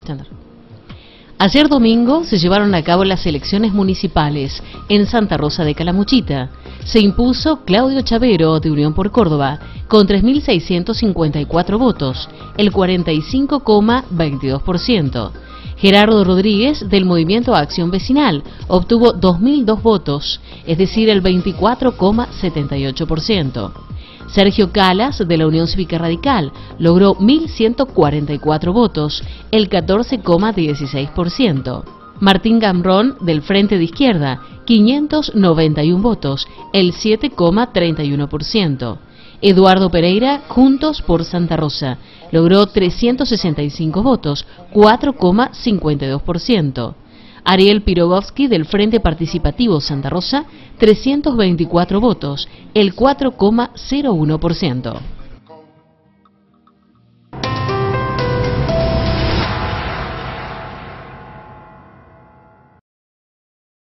Ayer domingo se llevaron a cabo las elecciones municipales en Santa Rosa de Calamuchita. Se impuso Claudio Chavero, de Unión por Córdoba, con 3.654 votos, el 45,22%. Gerardo Rodríguez, del Movimiento Acción Vecinal, obtuvo 2.002 votos, es decir, el 24,78%. Sergio Calas, de la Unión Cívica Radical, logró 1.144 votos, el 14,16%. Martín Gamrón, del Frente de Izquierda, 591 votos, el 7,31%. Eduardo Pereira, Juntos por Santa Rosa, logró 365 votos, 4,52%. Ariel Pirogovsky, del Frente Participativo Santa Rosa, 324 votos, el 4,01%.